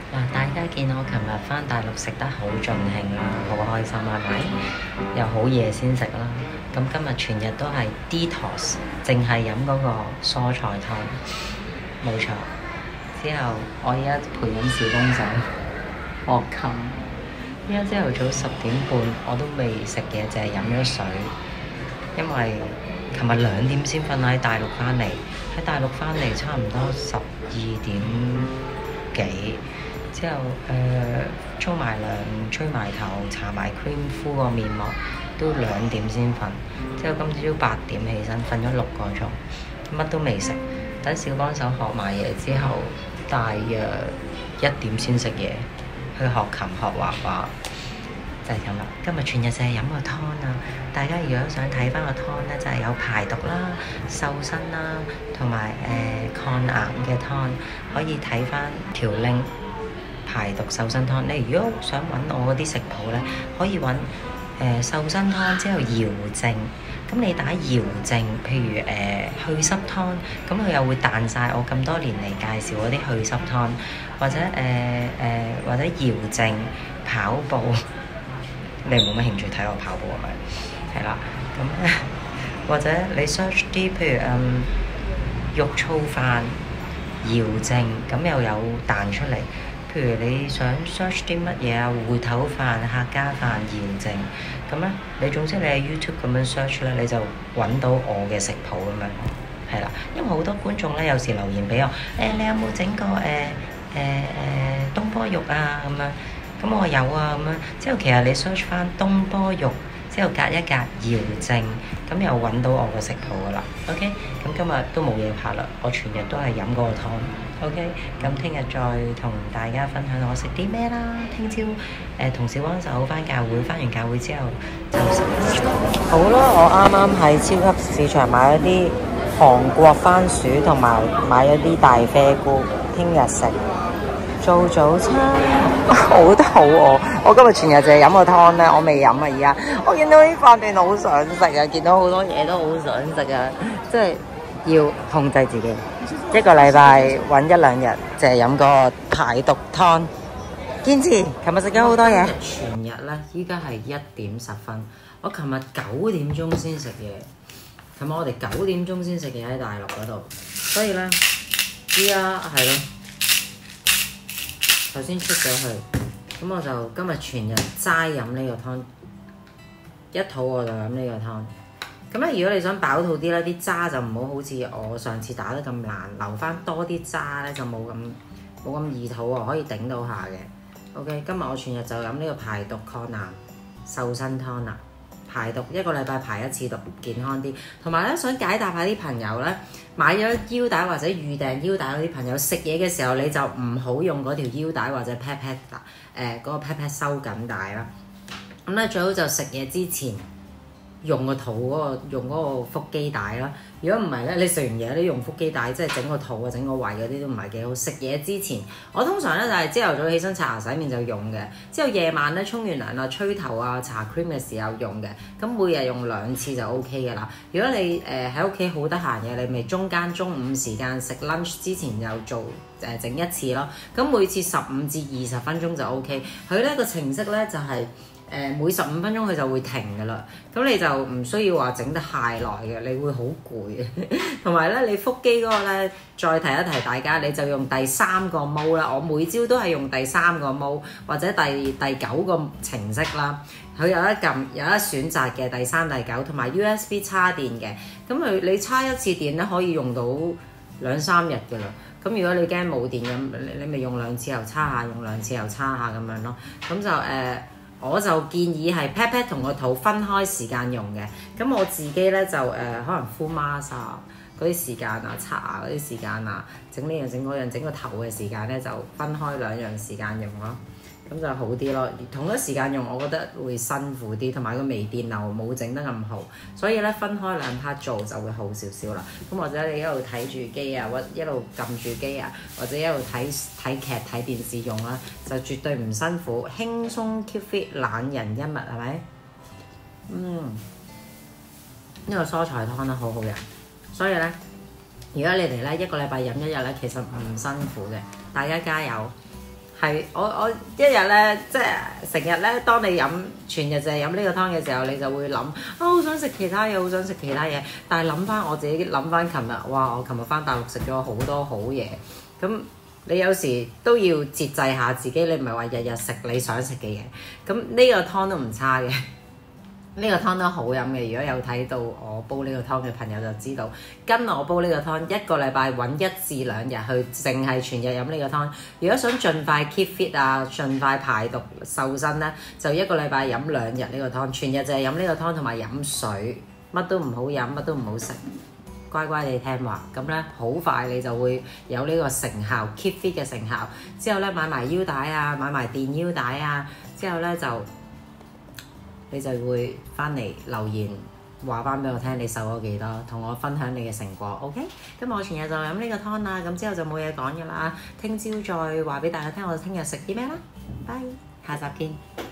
大家見我琴日返大陸食得好盡興啦，好開心係咪？又好夜先食啦。咁今日全日都係 detox，淨係飲嗰個蔬菜湯，冇錯。之後我而家陪緊小公仔學琴，依家朝頭早10點半我都未食嘢，淨係飲咗水，因為琴日2點先瞓喺大陸返嚟，喺大陸返嚟差唔多12點幾。之後沖埋涼、吹埋頭、搽埋 cream 敷個面膜，都2點先瞓。之後今朝8點起身，瞓咗6個鐘，乜都未食。等小幫手學埋嘢之後，大約1點先食嘢，去學琴、學畫畫，就係咁啦。今日全日就係飲個湯啊！大家如果想睇翻個湯咧，就係有排毒啦、瘦身啦，同埋抗癌嘅湯，可以睇翻條 link。排毒瘦身湯，你如果想揾我嗰啲食譜咧，可以揾瘦身湯之後瑤淨，咁你打瑤淨，譬如去濕湯，咁佢又會彈晒我咁多年嚟介紹嗰啲去濕湯，或者或者瑤淨跑步，你冇乜興趣睇我跑步係咪？係啦，咁或者你 search 啲譬如肉燥飯瑤淨，咁又有彈出嚟。譬如你想 search 啲乜嘢啊，芋頭飯、客家飯、瑤淨，咁咧你總之你喺 YouTube 咁樣 search 咧，你就揾到我嘅食譜咁樣，係啦。因為好多觀眾咧有時留言俾我，你有冇整過東坡肉啊咁樣？咁我有啊咁樣。之後其實你 search 翻東坡肉，之後隔一格瑤淨，咁又揾到我嘅食譜噶啦。OK，咁今日都冇嘢拍啦，我全日都係飲嗰個湯。OK，咁聽日再同大家分享我食啲咩啦。聽朝同小幫手返教會，返完教會之後就食。好啦，我啱啱喺超級市場買咗啲韓國番薯，同埋買咗啲大啡菇，聽日食做早餐。好肚餓，我今日全日就係飲個湯咧，我未飲啊！而家我見到啲飯段好想食啊，見到好多嘢都好想食啊，即係要控制自己。1個禮拜揾1-2日，就係飲個排毒湯，堅持。琴日食咗好多嘢。全日咧，依家係1點10分。我琴日9點鐘先食嘢。琴日我哋9點鐘先食嘢喺大陸嗰度，所以咧，依家係咯，頭先出咗去，咁我就今日全日齋飲呢個湯，一肚餓就飲呢個湯。咁咧，如果你想飽肚啲咧，啲渣就唔好似我上次打得咁爛，留翻多啲渣咧就冇咁易肚喎，可以頂到下嘅。OK， 今日我全日就飲呢個排毒抗癌瘦身湯啦。排毒1個禮拜排1次毒，健康啲。同埋咧，想解答下啲朋友咧，買咗腰帶或者預訂腰帶嗰啲朋友，食嘢嘅時候你就唔好用嗰條腰帶或者 pat 嗰個 pat 收緊帶啦。咁咧最好就食嘢之前。用個肚用嗰個腹肌帶啦。如果唔係咧，你食完嘢你用腹肌帶，即係整個肚啊、整個胃嗰啲都唔係幾好。食嘢之前，我通常咧就係朝頭早起身刷牙洗面就用嘅。之後夜晚咧沖完涼啊、吹頭啊、搽 cream 嘅時候用嘅。咁每日用2次就 OK 嘅啦。如果你喺屋企好得閒嘅，你咪中午時間食 lunch 之前又做整1次咯。咁每次15至20分鐘就 OK。佢呢個程式咧就係、每15分鐘佢就會停㗎啦，咁你就唔需要話整得太耐嘅，你會好攰嘅。同埋咧，你腹肌嗰個咧，再提一提大家，你就用第3個毛啦。我每朝都係用第3個毛或者第9個程式啦。佢有得選擇嘅第3、第9，同埋 USB 插電嘅。咁你插1次電咧，可以用到2-3日㗎啦。咁如果你驚冇電咁，你咪用2次又插下，用2次又插下咁樣咯。咁就我就建議係 pat 同個肚分開時間用嘅。咁我自己咧就可能 full mask 嗰啲時間啊、刷牙嗰啲時間啊、整呢樣整嗰樣、整個頭嘅時間咧就分開2樣時間用咯。咁就好啲咯。同一時間用，我覺得會辛苦啲，同埋個微電流冇整得咁好，所以咧分開2 part 做就會好少少啦。咁或者你一路睇住機啊，或一路撳住機啊，或者一路睇劇睇電視用啦，就絕對唔辛苦，輕鬆 keep fit， 懶人一物係咪？呢個蔬菜湯咧好好飲，所以咧，如果你哋咧1個禮拜飲1日咧，其實唔辛苦嘅，大家加油！ 係我一日咧，即係成日咧，當你飲全日淨係飲呢個湯嘅時候，你就會諗啊，好想食其他嘢，好想食其他嘢。但係諗翻我自己，諗翻琴日，哇！我琴日翻大陸食咗好多好嘢。咁你有時都要節制下自己，你唔係話日日食你想食嘅嘢。咁呢個湯都唔差嘅。呢個湯都好飲嘅，如果有睇到我煲呢個湯嘅朋友就知道，跟我煲呢個湯一個禮拜揾1至2日去，淨係全日飲呢個湯。如果想盡快 keep fit 啊，盡快排毒瘦身呢，就一個禮拜飲2日呢個湯，全日就係飲呢個湯同埋飲水，乜都唔好飲，乜都唔好食，乖乖地聽話，咁呢，好快你就會有呢個成效 keep fit 嘅成效。之後呢，買埋腰帶啊，買埋電腰帶啊，之後呢，你就會翻嚟留言話翻俾我聽你瘦咗幾多，同我分享你嘅成果。OK， 咁我全日就飲呢個湯啦，咁之後就冇嘢講㗎啦。聽朝再話俾大家聽我聽日食啲咩啦。拜，下集見。